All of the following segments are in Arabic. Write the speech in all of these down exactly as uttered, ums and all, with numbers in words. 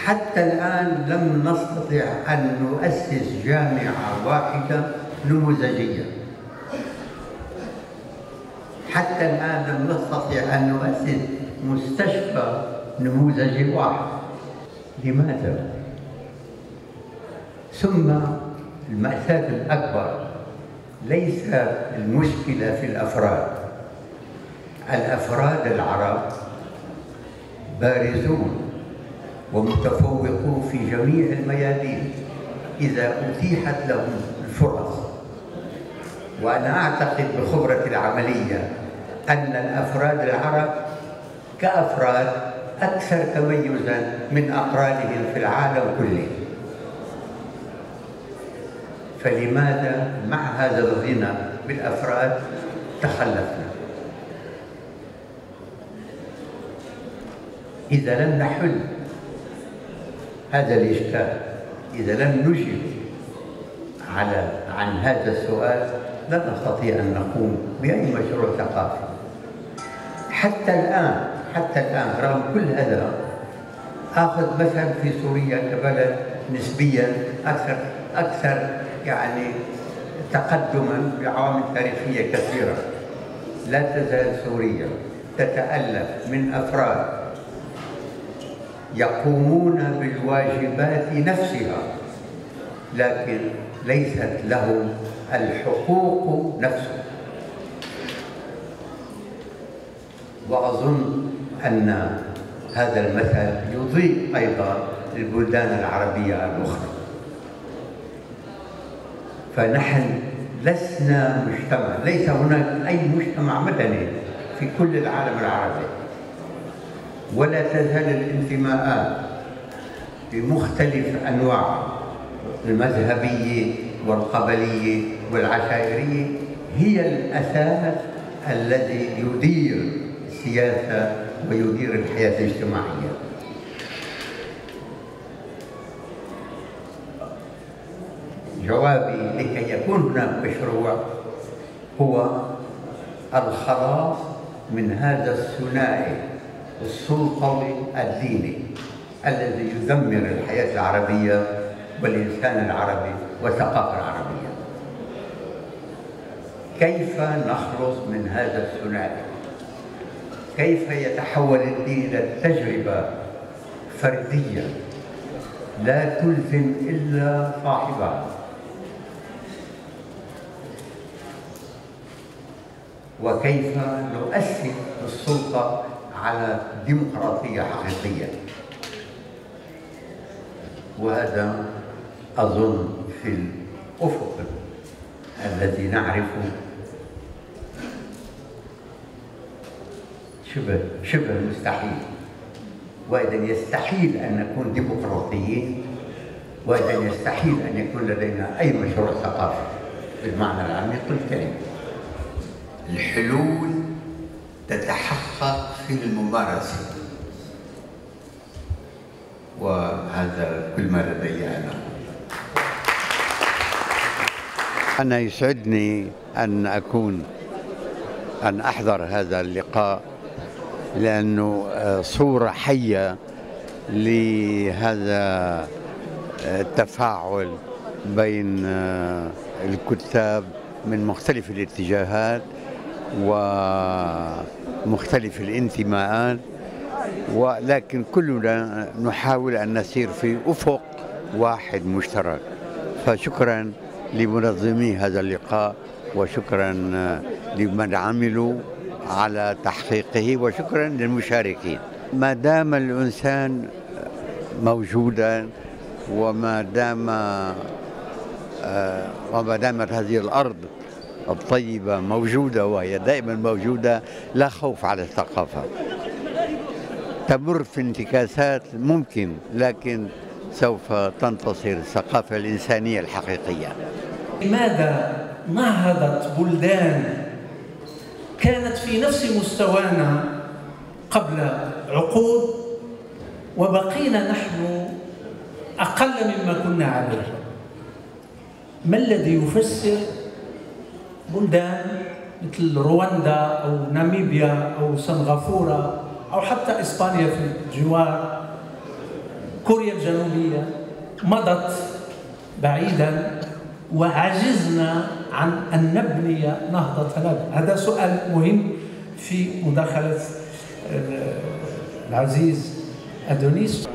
حتى الآن لم نستطع أن نؤسس جامعة واحدة نموذجية. حتى الآن لم نستطع أن نؤسس مستشفى نموذجي واحد. لماذا؟ ثم المأساة الأكبر ليس المشكلة في الأفراد. الأفراد العرب بارزون ومتفوقون في جميع الميادين إذا أتيحت لهم الفرص. وأنا أعتقد بخبرتي العملية أن الأفراد العرب كأفراد أكثر تميزاً من أقرانهم في العالم كله. فلماذا مع هذا الغنى بالأفراد تخلفنا؟ إذا لم نحل هذا الإشكال، إذا لم نجب على عن هذا السؤال، لن نستطيع أن نقوم بأي مشروع ثقافي. حتى الآن حتى الآن رغم كل هذا، آخذ مثلا في سوريا كبلد نسبيا أكثر أكثر يعني تقدما بعوامل تاريخية كثيرة. لا تزال سوريا تتألف من أفراد يقومون بالواجبات نفسها، لكن ليست لهم الحقوق نفسها. وأظن أن هذا المثل يضيء أيضا للبلدان العربية الأخرى. فنحن لسنا مجتمع، ليس هناك أي مجتمع مدني في كل العالم العربي، ولا تزال الانتماءات بمختلف أنواعها المذهبية والقبلية والعشائرية هي الأساس الذي يدير السياسة ويدير الحياة الاجتماعية. جوابي لكي يكون هناك مشروع هو الخلاص من هذا الثنائي السلطوي الديني الذي يدمر الحياة العربية والإنسان العربي والثقافة العربية. كيف نخلص من هذا الثنائي؟ كيف يتحول الدين إلى تجربة فردية لا تلزم إلا صاحبها؟ وكيف نؤسس السلطة على ديمقراطية حقيقية؟ وهذا أظن في الأفق الذي نعرفه شبه شبه مستحيل. وإذا يستحيل أن نكون ديمقراطيين، وإذا يستحيل أن يكون لدينا أي مشروع ثقافي بالمعنى العميق للكلمة. الحلول تتحقق في الممارسة، وهذا كل ما لدي أنا. أنا يسعدني أن أكون أن أحضر هذا اللقاء، لأنه صورة حية لهذا التفاعل بين الكتاب من مختلف الاتجاهات ومختلف الانتماءات، ولكن كلنا نحاول أن نسير في أفق واحد مشترك. فشكرا لمنظمي هذا اللقاء، وشكرا لمن عملوا على تحقيقه، وشكرا للمشاركين. ما دام الإنسان موجودا، وما دام وما دامت هذه الأرض الطيبة موجودة، وهي دائما موجودة، لا خوف على الثقافة. تمر في انتكاسات ممكن، لكن سوف تنتصر الثقافة الإنسانية الحقيقية. لماذا نهضت بلدان كانت في نفس مستوانا قبل عقود وبقينا نحن أقل مما كنا عليه؟ ما الذي يفسر بلدان مثل رواندا أو ناميبيا أو سنغافورة أو حتى إسبانيا في الجوار كوريا الجنوبية مضت بعيدا وعجزنا عن أن نبني نهضة لنا؟ هذا سؤال مهم في مداخلة العزيز أدونيس.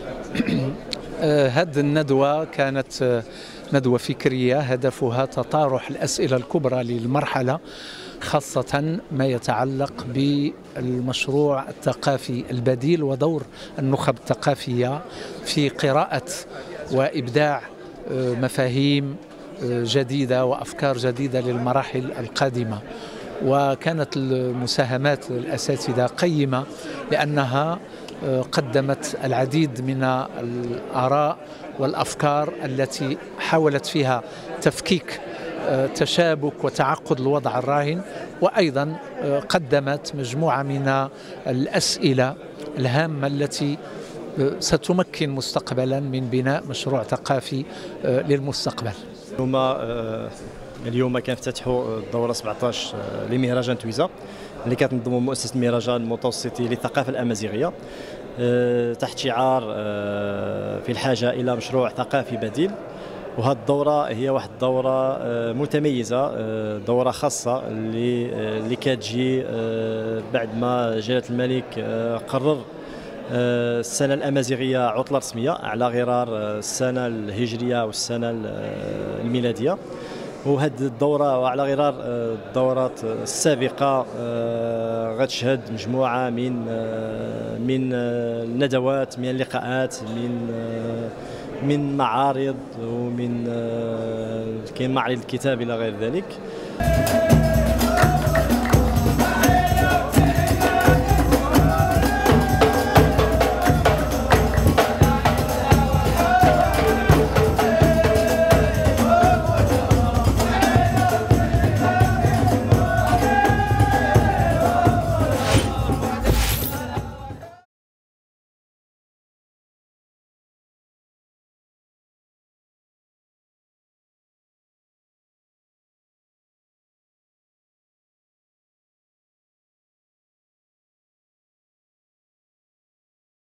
هذه الندوة كانت ندوة فكرية هدفها تطارح الأسئلة الكبرى للمرحلة، خاصة ما يتعلق بالمشروع الثقافي البديل ودور النخب الثقافية في قراءة وإبداع مفاهيم جديدة وأفكار جديدة للمراحل القادمة. وكانت المساهمات الأساتذة قيمة لأنها قدمت العديد من الآراء والأفكار التي حاولت فيها تفكيك تشابك وتعقد الوضع الراهن، وأيضا قدمت مجموعة من الأسئلة الهامة التي ستمكن مستقبلا من بناء مشروع ثقافي للمستقبل. اليوم اليوم كنفتتحوا الدورة سبعطاش لمهرجان تويزا اللي كتنظم مؤسسة المهرجان المتوسطي للثقافة الأمازيغية تحت شعار في الحاجة إلى مشروع ثقافي بديل. وهذه الدورة هي واحد الدورة متميزة، دورة خاصة اللي اللي كتجي بعد ما جلالة الملك قرر السنة الأمازيغية عطلة رسمية على غرار السنة الهجرية والسنة الميلادية. وهذه الدورة وعلى غرار الدورات السابقة غتشهد مجموعة من من الندوات، من اللقاءات، من من معارض، ومن كاين معرض الكتاب إلى غير ذلك.